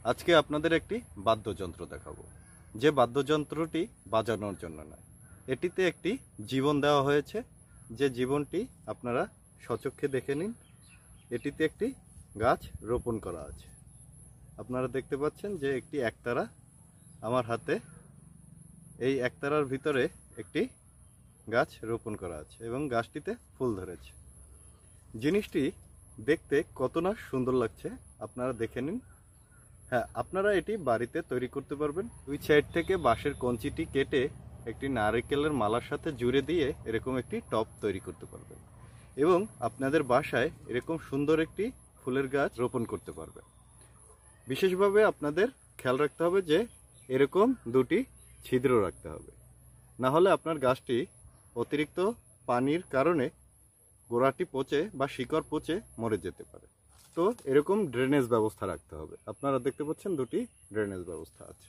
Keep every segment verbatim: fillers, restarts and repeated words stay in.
আজকে আপনাদের একটি বাদ্যযন্ত্র দেখাবো, যে বাদ্যযন্ত্রটি বাজানোর জন্য নয়, এটিতে একটি জীবন দেওয়া হয়েছে। যে জীবনটি আপনারা স্বচক্ষে দেখে নিন। এটিতে একটি গাছ রোপণ করা আছে। আপনারা দেখতে পাচ্ছেন যে একটি একতারা আমার হাতে, এই একতারার ভিতরে একটি গাছ রোপণ করা আছে এবং গাছটিতে ফুল ধরেছে। জিনিসটি দেখতে কত না সুন্দর লাগছে আপনারা দেখে নিন। হ্যাঁ, আপনারা এটি বাড়িতে তৈরি করতে পারবেন। দুই সাইড থেকে বাঁশের কঞ্চিটি কেটে একটি নারকেলের মালার সাথে জুড়ে দিয়ে এরকম একটি টব তৈরি করতে পারবেন এবং আপনাদের বাসায় এরকম সুন্দর একটি ফুলের গাছ রোপণ করতে পারবেন। বিশেষভাবে আপনাদের খেয়াল রাখতে হবে যে এরকম দুটি ছিদ্র রাখতে হবে, না হলে আপনার গাছটি অতিরিক্ত পানির কারণে গোড়াটি পচে বা শিকড় পচে মরে যেতে পারে। তো এরকম ড্রেনেজ ব্যবস্থা রাখতে হবে। আপনারা দেখতে পাচ্ছেন দুটি ড্রেনেজ ব্যবস্থা আছে।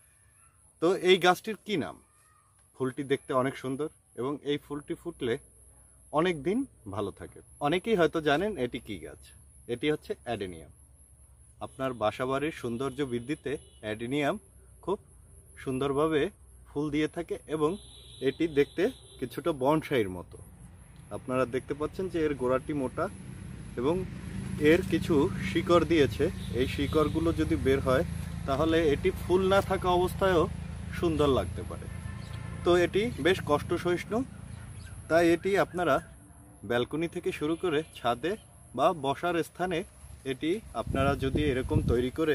তো এই গাছটির কি নাম? ফুলটি দেখতে অনেক সুন্দর এবং এই ফুলটি ফুটলে অনেক দিন ভালো থাকে। অনেকেই হয়তো জানেন এটি কি গাছ। এটি হচ্ছে অ্যাডেনিয়াম। আপনার বাসাবাড়ির সৌন্দর্য বৃদ্ধিতে অ্যাডেনিয়াম খুব সুন্দরভাবে ফুল দিয়ে থাকে এবং এটি দেখতে কিছুটা বনসাইয়ের মতো। আপনারা দেখতে পাচ্ছেন যে এর গোড়াটি মোটা এবং এর কিছু শিকড় দিয়েছে। এই শিকড়গুলো যদি বের হয় তাহলে এটি ফুল না থাকা অবস্থায়ও সুন্দর লাগতে পারে। তো এটি বেশ কষ্ট সহিষ্ণু, তাই এটি আপনারা ব্যালকনি থেকে শুরু করে ছাদে বা বসার স্থানে এটি আপনারা যদি এরকম তৈরি করে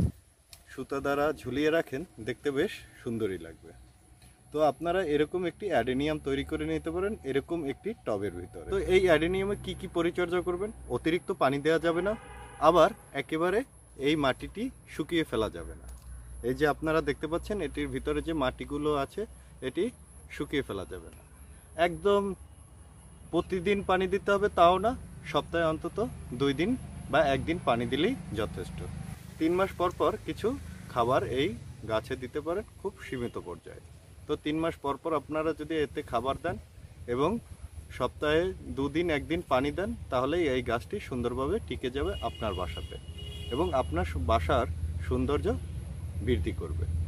সুতা দ্বারা ঝুলিয়ে রাখেন, দেখতে বেশ সুন্দরই লাগবে। তো আপনারা এরকম একটি অ্যাডেনিয়াম তৈরি করে নিতে পারেন এরকম একটি টবের ভিতরে। তো এই অ্যাডেনিয়ামে কি কি পরিচর্যা করবেন? অতিরিক্ত পানি দেওয়া যাবে না, আবার একেবারে এই মাটিটি শুকিয়ে ফেলা যাবে না। এই যে আপনারা দেখতে পাচ্ছেন এটির ভিতরে যে মাটিগুলো আছে এটি শুকিয়ে ফেলা যাবে না। একদম প্রতিদিন পানি দিতে হবে তাও না, সপ্তাহে অন্তত দুই দিন বা একদিন পানি দিলেই যথেষ্ট। তিন মাস পর পর কিছু খাবার এই গাছে দিতে পারেন, খুব সীমিত পর্যায়ে। তো তিন মাস পর পর আপনারা যদি এতে খাবার দেন এবং সপ্তাহে দুদিন একদিন পানি দেন, তাহলেই এই গাছটি সুন্দরভাবে টিকে যাবে আপনার বাসাতে এবং আপনার বাসার সৌন্দর্য বৃদ্ধি করবে।